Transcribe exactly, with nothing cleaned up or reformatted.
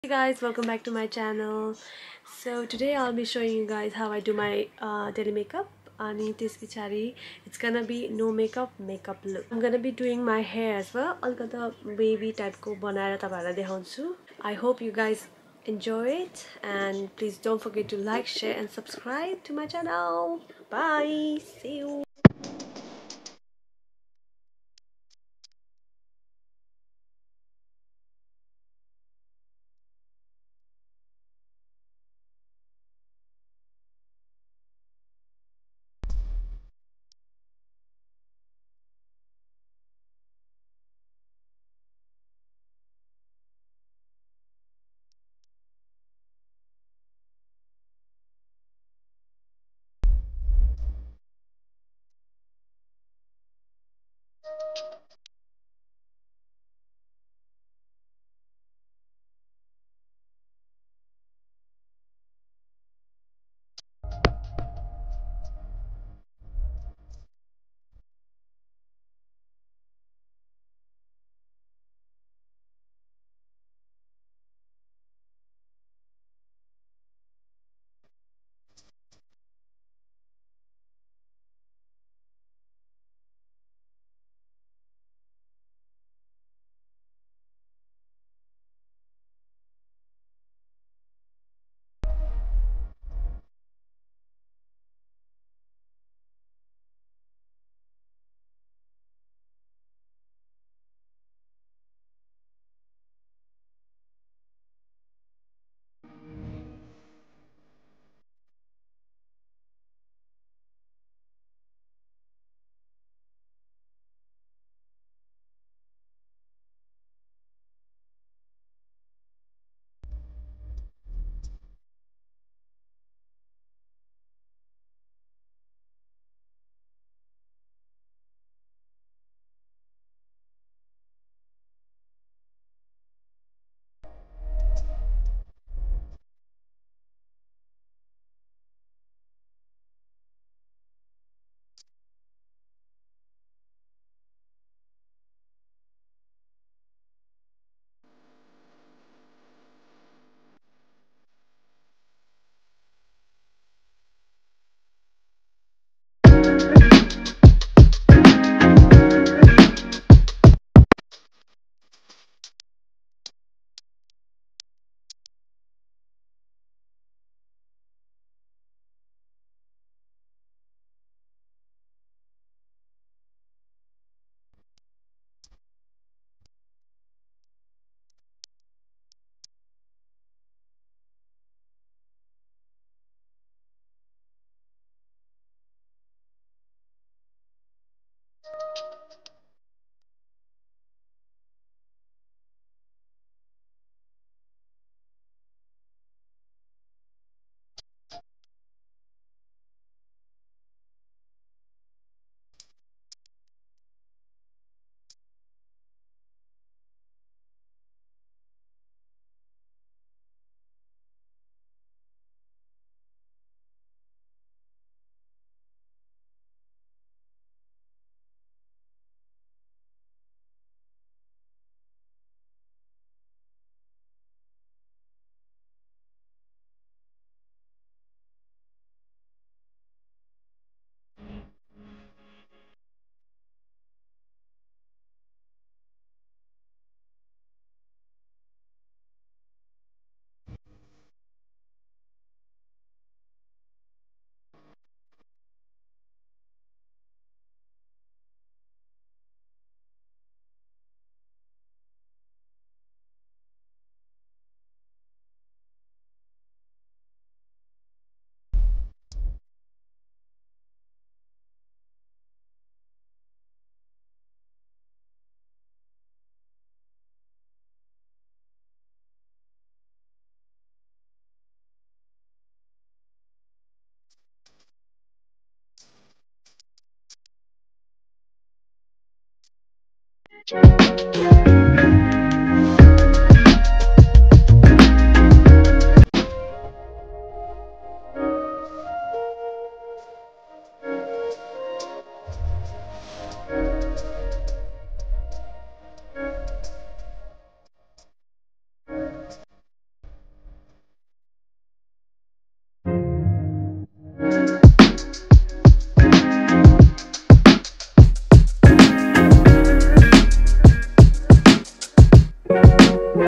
Hey guys, welcome back to my channel. So today I'll be showing you guys how I do my uh, daily makeup. Ani this pichari, it's gonna be no makeup makeup look. I'm gonna be doing my hair as well. Alkata wavy type ko banaera tapaharलाई dekhunchu. I hope you guys enjoy it and please don't forget to like, share and subscribe to my channel. Bye. See you.